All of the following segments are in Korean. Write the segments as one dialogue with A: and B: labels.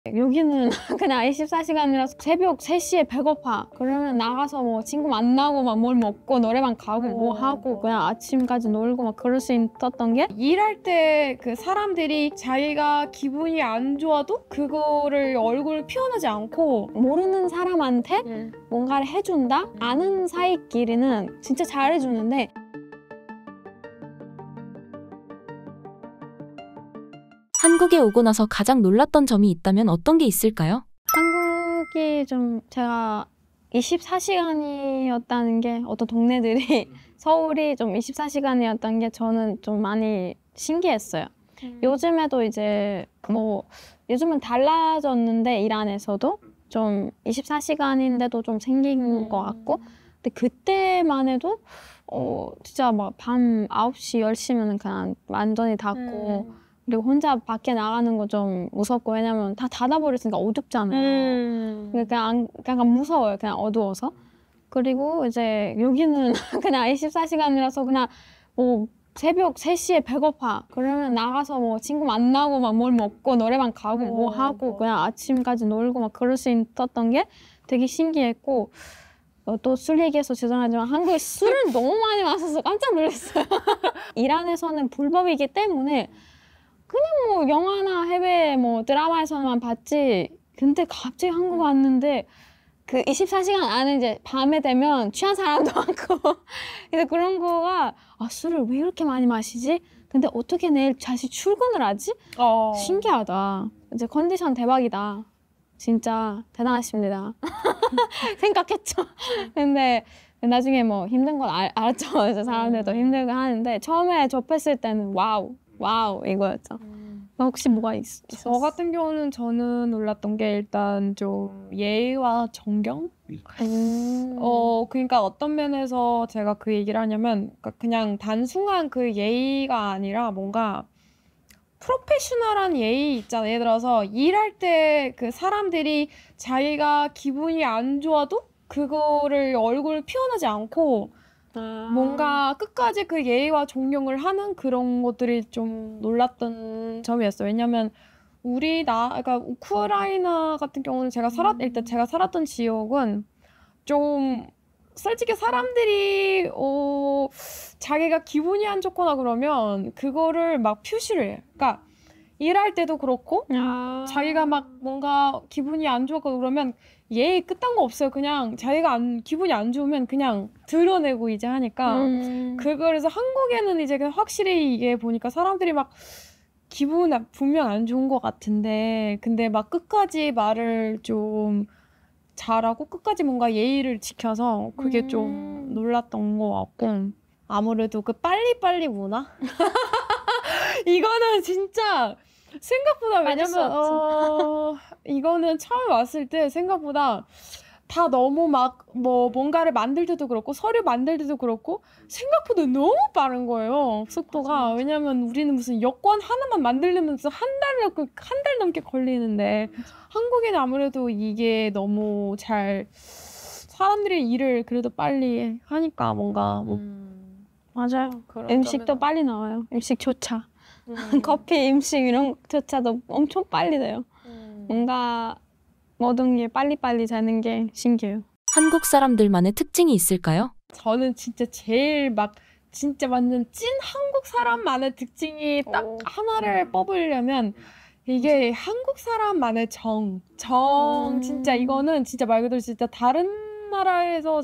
A: 여기는 그냥 24시간이라서 새벽 3시에 배고파. 그러면 나가서 뭐 친구 만나고 막 뭘 먹고 노래방 가고 뭐 하고 그냥 아침까지 놀고 막 그럴 수 있었던 게
B: 일할 때 그 사람들이 자기가 기분이 안 좋아도 그거를 얼굴을 표현하지 않고
A: 모르는 사람한테 뭔가를 해준다? 아는 사이끼리는 진짜 잘해주는데
C: 한국에 오고 나서 가장 놀랐던 점이 있다면 어떤 게 있을까요?
A: 한국이 좀 제가 24시간이었다는 게 어떤 동네들이 서울이 좀 24시간이었다는 게 저는 좀 많이 신기했어요. 요즘에도 이제 뭐 요즘은 달라졌는데 일 안에서도 좀 24시간인데도 좀 생긴 것 같고 근데 그때만 해도 진짜 막 밤 9시, 10시면은 그냥 완전히 닫고 그리고 혼자 밖에 나가는 거 좀 무섭고 왜냐면 다 닫아버렸으니까 어둡잖아요. 그냥 약간 무서워요. 그냥 어두워서. 그리고 이제 여기는 그냥 24시간이라서 그냥 뭐 새벽 3시에 배고파. 그러면 나가서 뭐 친구 만나고 막 뭘 먹고 노래방 가고 뭐 하고 그냥 아침까지 놀고 막 그럴 수 있었던 게 되게 신기했고 또 술 얘기해서 죄송하지만 한국에 술을 너무 많이 마셔서 깜짝 놀랐어요. 일 안에서는 불법이기 때문에 그냥 뭐 영화나 해외 뭐 드라마에서만 봤지 근데 갑자기 한국 왔는데 그 24시간 안에 이제 밤에 되면 취한 사람도 많고 그래서 그런 거가 술을 왜 이렇게 많이 마시지? 근데 어떻게 내일 다시 출근을 하지? 신기하다. 이제 컨디션 대박이다. 진짜 대단하십니다. 생각했죠. 근데 나중에 뭐 힘든 건 알았죠. 이제 사람들도 힘들게 하는데 처음에 접했을 때는 와우 이거였죠. 혹시 뭐가 있었어요?
B: 저 같은 경우는 저는 놀랐던 게 일단 좀 예의와 정경? 그러니까 어떤 면에서 제가 그 얘기를 하냐면 그러니까 그냥 단순한 그 예의가 아니라 뭔가 프로페셔널한 예의 있잖아요. 예를 들어서 일할 때 그 사람들이 자기가 기분이 안 좋아도 그거를 얼굴을 표현하지 않고 뭔가 끝까지 그 예의와 존경을 하는 그런 것들이 좀 놀랐던 점이었어요. 왜냐면 그러니까 우크라이나 같은 경우는 일단 제가 살았던 지역은 좀 솔직히 사람들이 자기가 기분이 안 좋거나 그러면 그거를 막 표시를 해요. 그러니까 일할 때도 그렇고 자기가 막 뭔가 기분이 안 좋고 그러면 예의 끝단 거 없어요. 그냥 자기가 기분이 안 좋으면 그냥 드러내고 이제 하니까 그래서 한국에는 이제 확실히 이게 보니까 사람들이 막 기분 분명 안 좋은 것 같은데 근데 막 끝까지 말을 좀 잘하고 끝까지 뭔가 예의를 지켜서 그게 좀 놀랐던 것 같고 아무래도 그 빨리빨리 문화? 이거는 진짜 생각보다 왜냐면 이거는 처음에 왔을 때 생각보다 다 너무 막 뭐 뭔가를 만들 때도 그렇고 서류 만들 때도 그렇고 생각보다 너무 빠른 거예요. 속도가. 맞아. 왜냐면 우리는 무슨 여권 하나만 만들려면 한 달 넘게 걸리는데 한국에는 아무래도 이게 너무 사람들이 일을 그래도 빨리 하니까 뭔가
A: 맞아요. 음식도 빨리 나와요. 음식조차. 커피, 음식 이런 것조차도 엄청 빨리 돼요. 뭔가 모든 게 빨리빨리 되는 게 신기해요.
C: 한국 사람들만의 특징이 있을까요?
B: 저는 진짜 제일 진짜 완전 찐 한국 사람만의 특징이 딱 하나를 뽑으려면 이게 한국 사람만의 진짜 이거는 진짜 말 그대로 진짜 다른 나라에서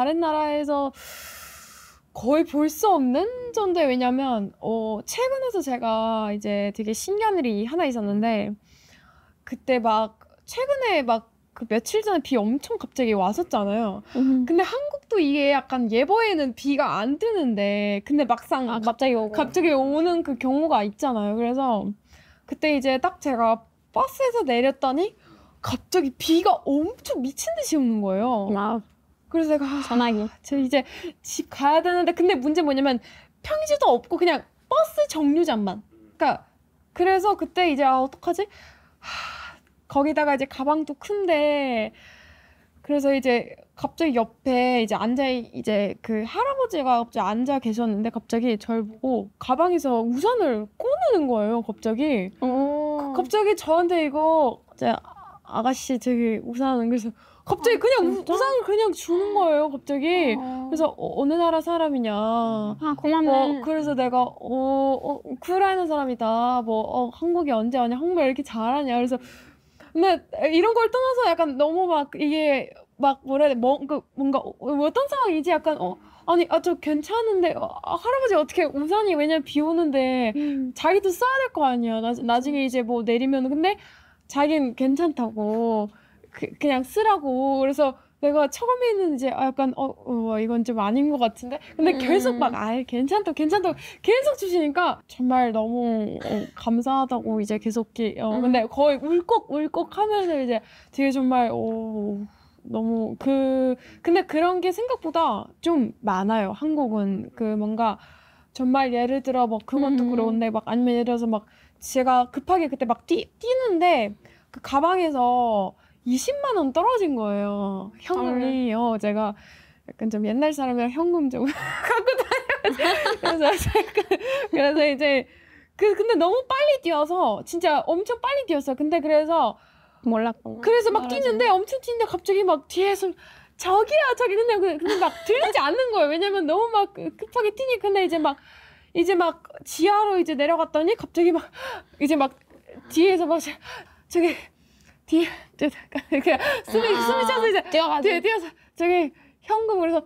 B: 거의 볼 수 없는 정도예요. 왜냐면 최근에서 제가 이제 되게 신기한 일이 하나 있었는데 그때 최근에 그 며칠 전에 비 엄청 갑자기 왔었잖아요. 근데 한국도 이게 약간 예보에는 비가 안 뜨는데 근데 막상 갑자기 오는 그 경우가 있잖아요. 그래서 그때 이제 딱 제가 버스에서 내렸더니 갑자기 비가 엄청 미친 듯이 오는 거예요. 그래서 제가
A: 전화기.
B: 저 이제 집 가야 되는데 근데 문제 뭐냐면 평지도 없고 그냥 버스 정류장만. 그래서 그때 이제 어떡하지? 거기다가 이제 가방도 큰데 그래서 이제 갑자기 옆에 이제 이제 그 할아버지가 갑자기 앉아 계셨는데 갑자기 저를 보고 가방에서 우산을 꺼내는 거예요. 갑자기 저한테 이거 이제 아가씨 되게 우산은 그래서 갑자기 그냥 우산을 그냥 주는 거예요. 갑자기. 그래서 어느 나라 사람이냐.
A: 아, 고맙네.
B: 그래서 내가 우크라이나 사람이다. 한국에 언제 왔냐. 한국말 이렇게 잘하냐. 그래서 근데 이런 걸 떠나서 약간 너무 막 이게 막 뭐라 해야 돼. 뭔가 어떤 상황이지 약간 아니 저 괜찮은데 할아버지 어떻게 우산이 왜냐면 비 오는데 자기도 써야 될 거 아니야. 나중에 이제 뭐 내리면 근데 자기는 괜찮다고 그냥 쓰라고. 그래서 내가 처음에는 이제 약간 이건 좀 아닌 것 같은데 근데 계속 막 괜찮다고 계속 주시니까 정말 너무 감사하다고 이제 계속 근데 거의 울컥 하면서 이제 되게 정말 너무 근데 그런 게 생각보다 좀 많아요. 한국은 뭔가 정말 예를 들어 뭐 그것도 그런데 막 아니면 예를 들어서 막 제가 급하게 그때 막 뛰는데 그 가방에서 20만 원 떨어진 거예요. 현금이요. 제가 약간 좀 옛날 사람이랑 현금 좀 갖고 다녀서 그래서 이제 근데 너무 빨리 뛰어서 진짜 엄청 빨리 뛰었어요. 근데 그래서
A: 몰랐구나.
B: 그래서 막 뛰는데 엄청 뛰는데 갑자기 막 뒤에서 저기야 저기 근데 막 들리지 않는 거예요. 왜냐면 너무 막 급하게 뛰니 근데 이제 막 지하로 이제 내려갔더니 갑자기 막 이제 막 뒤에서 막 저기 뒤에 그냥 숨이 차서 이제 뛰어서 저기 현금 그래서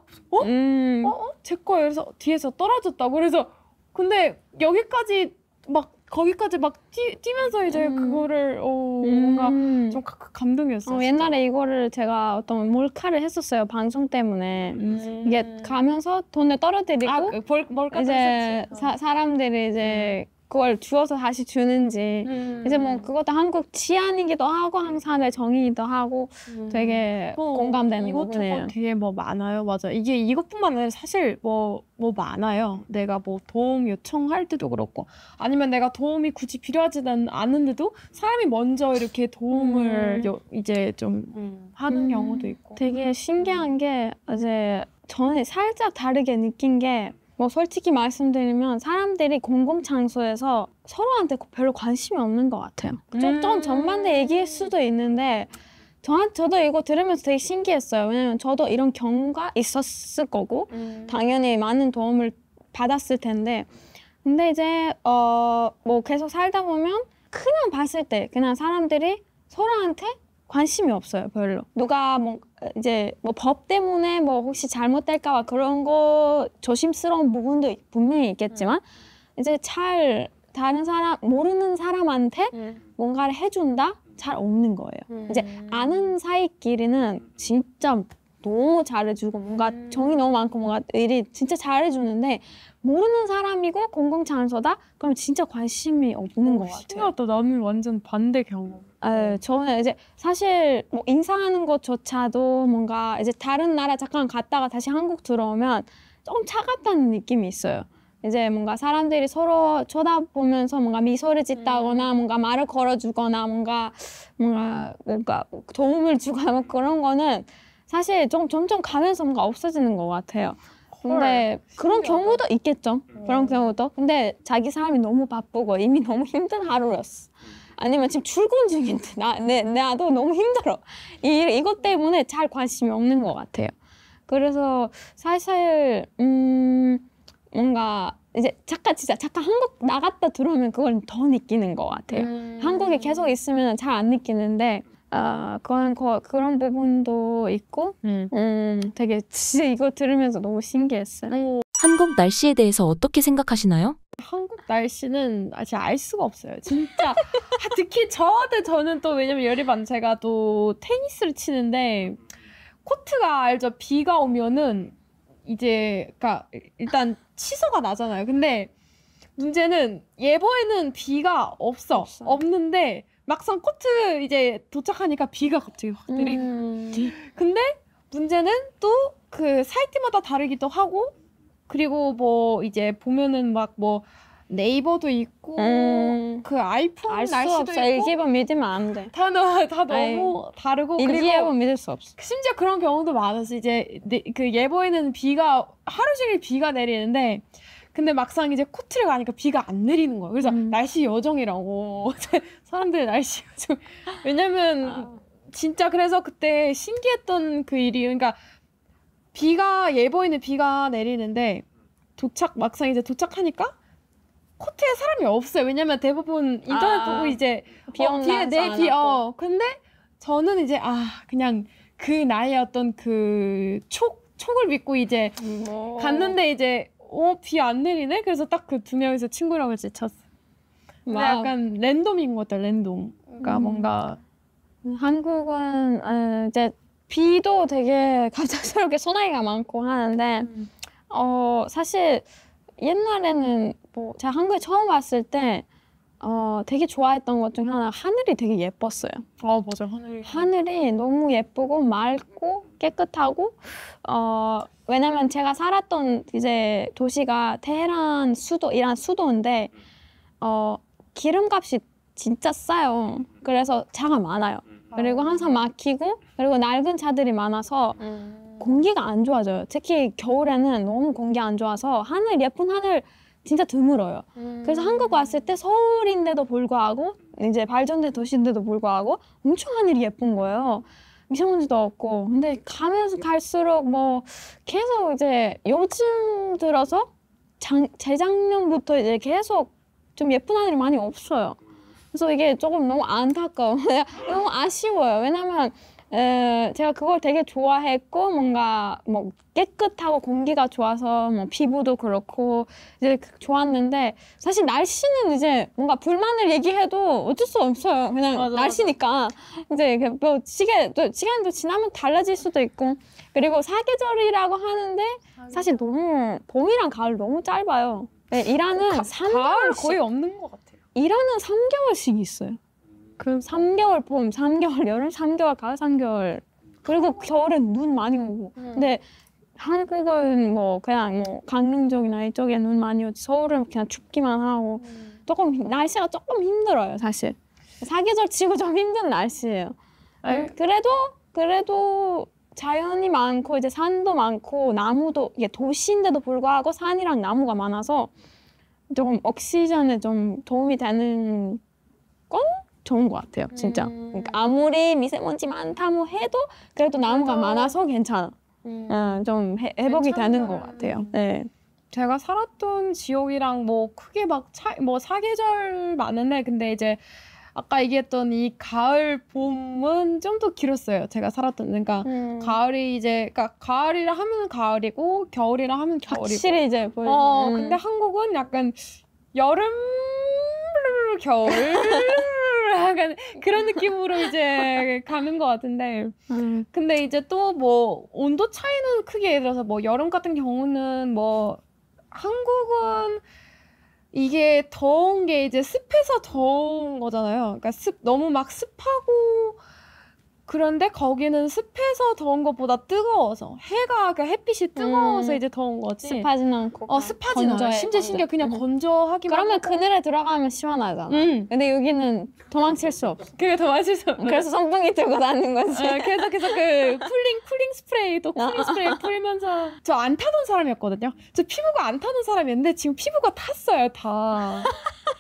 B: 제 거예요. 그래서 뒤에서 떨어졌다고. 그래서 근데 여기까지 막 거기까지 막 뛰면서 이제 그거를 뭔가 좀 감동이었어요.
A: 옛날에 이거를 제가 어떤 몰카를 했었어요. 방송 때문에. 이게 가면서 돈을 떨어뜨리고
B: 몰카
A: 이제 사람들이 이제 그걸 주워서 다시 주는지 이제 뭐 그것도 한국 치안이기도 하고 한국사회 정의이기도 하고 되게 공감되는 부분이에요.
B: 되게 뭐 많아요. 맞아. 이게 이것뿐만 아니라 사실 뭐 많아요. 내가 뭐 도움 요청할 때도 그렇고 아니면 내가 도움이 굳이 필요하지는 않은데도 사람이 먼저 이렇게 도움을 이제 좀 하는 경우도 있고.
A: 되게 신기한 게 이제 저는 살짝 다르게 느낀 게 뭐 솔직히 말씀드리면 사람들이 공공장소에서 서로한테 별로 관심이 없는 것 같아요. 좀 전반대 얘기일 수도 있는데 저도 이거 들으면서 되게 신기했어요. 왜냐면 저도 이런 경우가 있었을 거고 당연히 많은 도움을 받았을 텐데 근데 이제 뭐 계속 살다 보면 그냥 봤을 때 그냥 사람들이 서로한테 관심이 없어요. 별로. 누가 뭐 이제 뭐 법 때문에 뭐 혹시 잘못될까 봐 그런 거 조심스러운 부분도 분명히 있겠지만 이제 다른 사람 모르는 사람한테 뭔가를 해준다 잘 없는 거예요. 이제 아는 사이끼리는 진짜 너무 잘해주고 뭔가 정이 너무 많고 뭔가 일이 진짜 잘해주는데 모르는 사람이고 공공장소다? 그럼 진짜 관심이 없는 것 같아요.
B: 신기하다. 나는 완전 반대 경험.
A: 저는 이제 사실 뭐 인사하는 것조차도 뭔가 이제 다른 나라 잠깐 갔다가 다시 한국 들어오면 좀 차갑다는 느낌이 있어요. 이제 뭔가 사람들이 서로 쳐다보면서 뭔가 미소를 짓다거나 뭔가 말을 걸어주거나 뭔가 도움을 주거나 뭐 그런 거는 사실 좀 점점 가면서 뭔가 없어지는 것 같아요. 근데 그런 경우도 있겠죠. 그런 경우도. 근데 자기 사람이 너무 바쁘고 이미 너무 힘든 하루였어. 아니면 지금 출근 중인데 나도 너무 힘들어. 이것 때문에 잘 관심이 없는 것 같아요. 그래서 사실 뭔가 이제 잠깐 한국 나갔다 들어오면 그걸 더 느끼는 것 같아요. 한국에 계속 있으면 잘 안 느끼는데 그런 부분도 있고 되게 진짜 이거 들으면서 너무 신기했어요.
C: 한국 날씨에 대해서 어떻게 생각하시나요?
B: 한국 날씨는 진짜 알 수가 없어요. 진짜 특히 저는 또 왜냐면 열이반 제가 또 테니스를 치는데 코트가 알죠? 비가 오면은 이제 그러니까 일단 취소가 나잖아요. 근데 문제는 예보에는 비가 없는데 막상 코트 이제 도착하니까 비가 갑자기 확 내리고 근데 문제는 또 그 사이트마다 다르기도 하고 그리고 뭐 이제 보면은 막 뭐 네이버도 있고 그 아이폰
A: 알 수
B: 날씨도
A: 없어.
B: 있고
A: 일기예보 믿으면 안 돼.
B: 다 너무 다르고
A: 일기예보 믿을 수 없어.
B: 심지어 그런 경우도 많았어. 이제 그 예보에는 비가 하루 종일 비가 내리는데 근데 막상 이제 코트를 가니까 비가 안 내리는 거야. 그래서 날씨 요정이라고 사람들 날씨 요정. 왜냐면 진짜 그래서 그때 신기했던 그 일이 그러니까 비가 예보에는 비가 내리는데 막상 이제 도착하니까 코트에 사람이 없어요. 왜냐면 대부분 인터넷 보고 이제
A: 비 온다는
B: 근데 저는 이제 그냥 그 나의 어떤 그 촉을 믿고 이제 갔는데 이제 비 안 내리네? 그래서 딱 그 2명이서 친구라고 이제 쳤어. 근데 약간 랜덤인 것 같아, 랜덤. 그러니까 뭔가
A: 한국은 이제 비도 되게 갑작스럽게 소나기가 많고 하는데 사실 옛날에는 뭐 제가 한국에 처음 왔을 때 되게 좋아했던 것 중 하나 하늘이 되게 예뻤어요.
B: 맞아,
A: 하늘이 너무 예쁘고 맑고 깨끗하고 왜냐면 제가 살았던 이제 도시가 테헤란 이란 수도인데 기름값이 진짜 싸요. 그래서 차가 많아요. 그리고 항상 막히고 그리고 낡은 차들이 많아서 공기가 안 좋아져요. 특히 겨울에는 너무 공기 안 좋아서 예쁜 하늘 진짜 드물어요. 그래서 한국 왔을 때 서울인데도 불구하고 이제 발전된 도시인데도 불구하고 엄청 하늘이 예쁜 거예요. 미세먼지도 없고. 근데 가면서 갈수록 뭐 계속 이제 요즘 들어서 재작년부터 이제 계속 좀 예쁜 하늘이 많이 없어요. 그래서 이게 조금 너무 안타까워. 너무 아쉬워요. 왜냐면 제가 그걸 되게 좋아했고 뭔가 뭐 깨끗하고 공기가 좋아서 뭐 피부도 그렇고 이제 좋았는데 사실 날씨는 이제 뭔가 불만을 얘기해도 어쩔 수 없어요. 그냥
B: 맞아,
A: 날씨니까 이제 뭐 시간도 지나면 달라질 수도 있고 그리고 사계절이라고 하는데 사실 너무 봄이랑 가을 너무 짧아요. 네, 이란은
B: 가을
A: 3개월씩
B: 거의 없는 것 같아요.
A: 이란은 3개월씩 있어요. 그 3개월 봄, 3개월 여름, 3개월 가을, 3개월 그리고 겨울엔 눈 많이 오고 근데 한국은 뭐 그냥 뭐 강릉 쪽이나 이쪽에 눈 많이 오지 서울은 그냥 춥기만 하고 조금 날씨가 조금 힘들어요 사실 사계절 치고 좀 힘든 날씨예요. 그래도 자연이 많고 이제 산도 많고 나무도 이게 도시인데도 불구하고 산이랑 나무가 많아서 조금 옥시전에 좀 도움이 되는 건 좋은 것 같아요, 진짜. 그러니까 아무리 미세먼지 많다고 해도 그래도 나무가 많아서 괜찮아. 좀 회복이 되는 것 같아요. 네.
B: 제가 살았던 지역이랑 뭐 크게 뭐 사계절 많은데 근데 이제 아까 얘기했던 이 가을 봄은 좀 더 길었어요. 제가 살았던 그러니까 가을이 이제 그러니까 가을이라 하면 가을이고 겨울이라 하면 겨울이고
A: 확실히 이제 보여요.
B: 근데 한국은 약간 여름 겨울 약간 그런 느낌으로 이제 가는 것 같은데 근데 이제 또 뭐 온도 차이는 크게 예를 들어서 뭐 여름 같은 경우는 뭐 한국은 이게 더운 게 이제 습해서 더운 거잖아요. 그러니까 너무 막 습하고 그런데 거기는 습해서 더운 것보다 뜨거워서 그러니까 햇빛이 뜨거워서 이제 더운 거지.
A: 습하진 않고
B: 습하진 않아. 심지어 그냥 건조하기만
A: 그러면
B: 하고.
A: 그늘에 들어가면 시원하잖아. 근데 여기는 도망칠 수 없어.
B: 그게 더 맛있어.
A: 그래서 선풍기 들고 다니는 거지.
B: 그래서 그 쿨링 스프레이 또 쿨링 스프레이 뿌리면서 저 안 타던 사람이었거든요. 저 피부가 안 타던 사람이었는데 지금 피부가 탔어요 다.